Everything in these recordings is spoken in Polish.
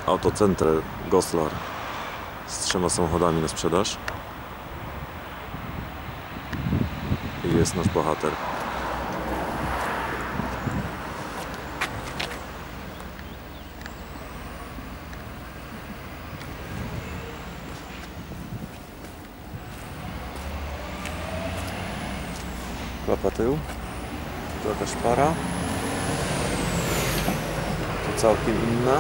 Autocenter Goslar z 3 samochodami na sprzedaż. I jest nasz bohater. Klapa tył. Tu jakaś para. To całkiem inna.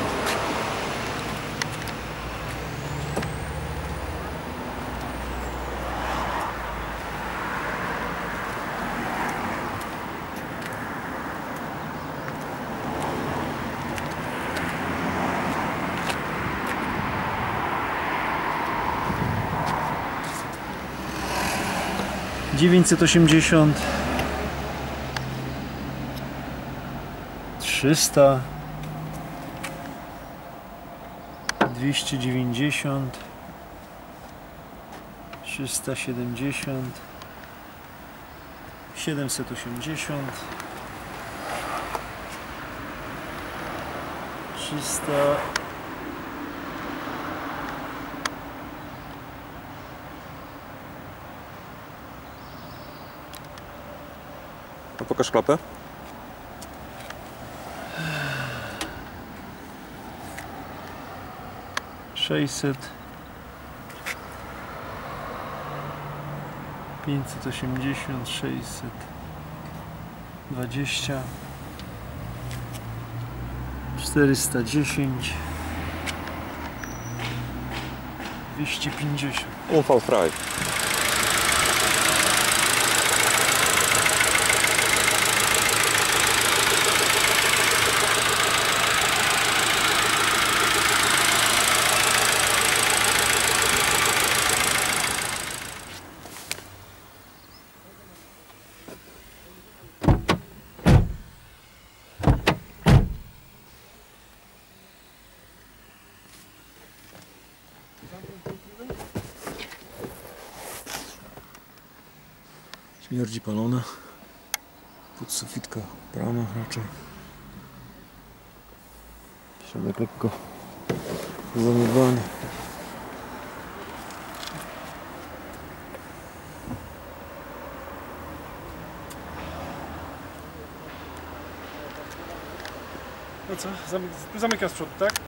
$980, 300, 290, 370, 780, 300. A pokaż klapę. $600, 580, 620, 410, 250. UV Fry. Śmierdzi palone. Podsufitka brama raczej. Środek lekko zaniedbany. No co, zamyka z przodu, tak?